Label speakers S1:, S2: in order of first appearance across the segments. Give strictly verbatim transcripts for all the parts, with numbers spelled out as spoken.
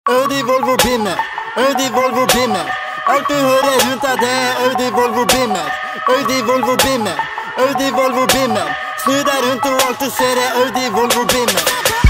S1: Audi, Volvo, Bimmer. Audi, Volvo, Bimmer. Alt du hører rundt deg, det er Audi, Volvo, Bimmer. Audi, Volvo, Bimmer. Audi, Volvo, Bimmer. Snu deg rundt og alt du ser er Audi, Volvo, Bimmer.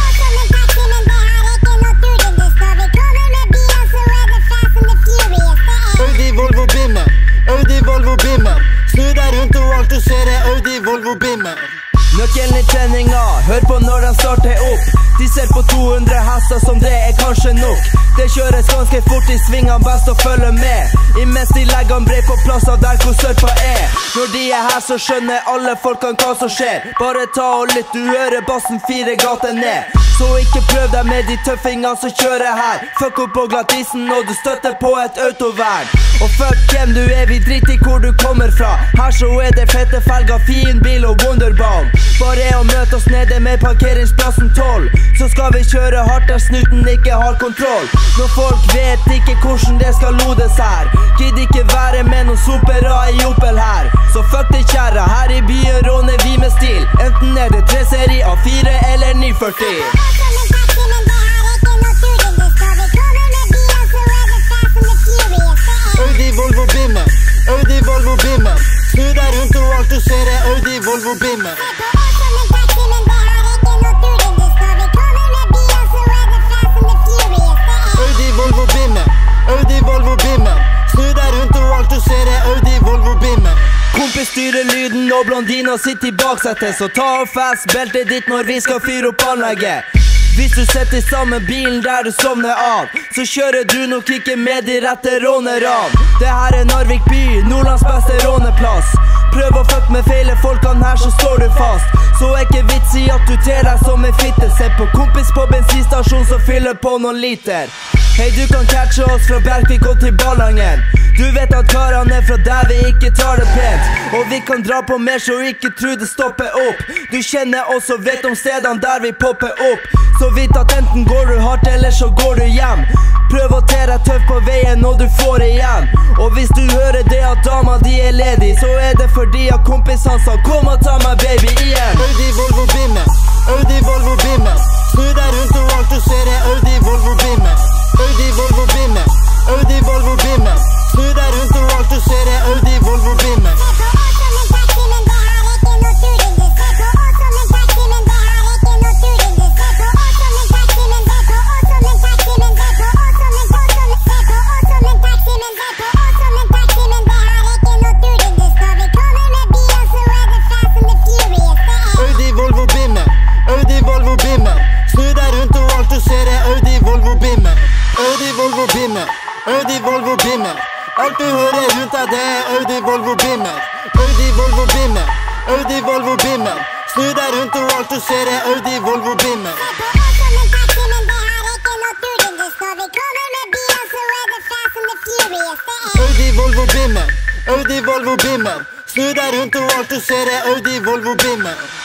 S1: Audi, Volvo, Bimmer. Audi, Volvo, Bimmer. Snu deg rundt og alt du ser er Audi, Volvo, Bimmer.
S2: Nøkkelen i treninga, hør på når han starter opp. De ser på to hundre hester som det er kanskje nok. Det kjøres ganske fort i svingene, best å følge med. Imens de legger han brei på plasser der hvor surfa er. Når de er her så skjønner alle folkene hva som skjer. Bare ta og lytt, du hører bassen fire gater ned. Så ikke prøv deg med de tøffingene som kjører her. Fuck opp på glattisen og du støtter på et autovern. Og fuck hvem du er, vi driter i hvor du kommer fra. Her så er det fete felger, fin bil og Wunderbaum. Bare å møte oss nede med parkeringsplassen tolv. Så skal vi kjøre hardt der snuten ikke har kontroll. Når folk vet ikke hvordan det skal lodes her. Gidd ikke være med noen sopera i Opel her. Så fuck det kjære, her i byen råner vi med stil. Enten er det tre seri A fire eller ni førti.
S1: Audi, Volvo, Bimmer. Audi, Volvo, Bimmer. Snu deg rundt og alt du ser er Audi, Volvo, Bimmer. Audi, Volvo, Bimmer. Audi, Volvo, Bimmer. Snu deg rundt og alt du ser er Audi, Volvo, Bimmer.
S2: Kompis styrer lyden og blondiner sitter i baksetet. Så ta og fast beltet ditt når vi skal fyre opp anlegget. Hvis du setter sammen bilen der du sovner av, så kjører du nok ikke med de rette rånerne. Det her er Narvik by, Nordlands beste råneplass. Prøv å fuck med feile folkene her, så står du fast. Så er ikke vits i at du ter deg som en fitte. Se på kompis på bensinstasjon som fyller på noen liter. Hei, du kan catche oss fra Bergvik og til Ballangen. Du vet at karene er fra der vi ikke tar det pent. Og vi kan dra på mer så ikke tro det stopper opp. Du kjenner oss og vet om stedene der vi popper opp. Så vidt at enten går du hardt eller så går du hjem. Prøv å te deg tøff på veien og du får igjen. Og hvis du hører det at dama di er ledig, så er det fordi at kompisene sa kom og ta meg baby igjen.
S1: Audi, Volvo, Bimmer. Audi, Volvo, Bimmer. Snu deg rundt og alt du ser er Audi, Volvo, Bimmer. Audi, Volvo, Bimmer. Audi, Volvo, Bimmer. Snu deg rundt og alt du ser er Audi, Volvo, Bimmer. Audi, Volvo, Bimmer. Audi, Volvo, Bimmer. Snu deg rundt og alt du ser er Audi, Volvo, Bimmer. Audi, Volvo, Bimmer. Audi, Volvo, Bimmer. Alt du hører rundt deg, det er Audi, Volvo, Bimmer. Audi, Volvo, Bimmer. Audi, Volvo, Bimmer. Snu deg rundt og alt du ser er Audi, Volvo, Bimmer. Audi, Volvo, Bimmer. Audi, Volvo, Bimmer. Snu deg rundt og alt du ser er Audi, Volvo, Bimmer.